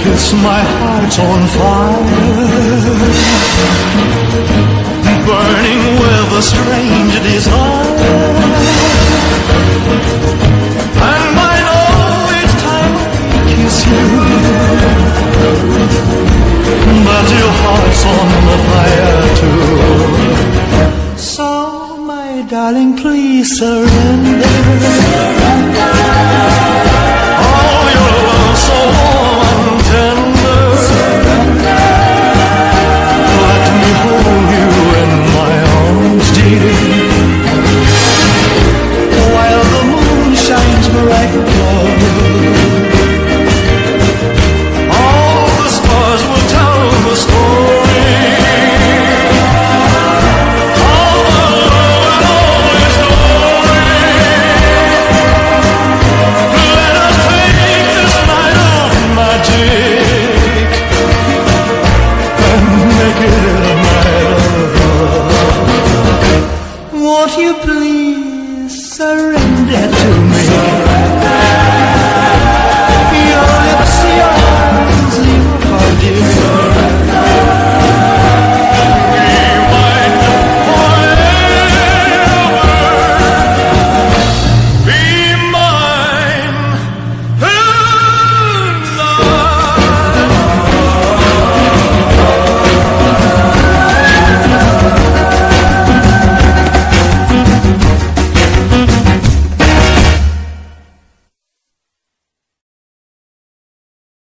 kiss, my heart's on fire, burning with a strange desire. And I know each time I kiss you that your heart's on the fire too. So, my darling, please surrender. Oh, your love so warm and tender. Let me hold you in my arms, dear, while the moon shines bright above. All the stars will tell the story. All the love and all its glory. Let us take this night of magic and make it a night of love. Won't you please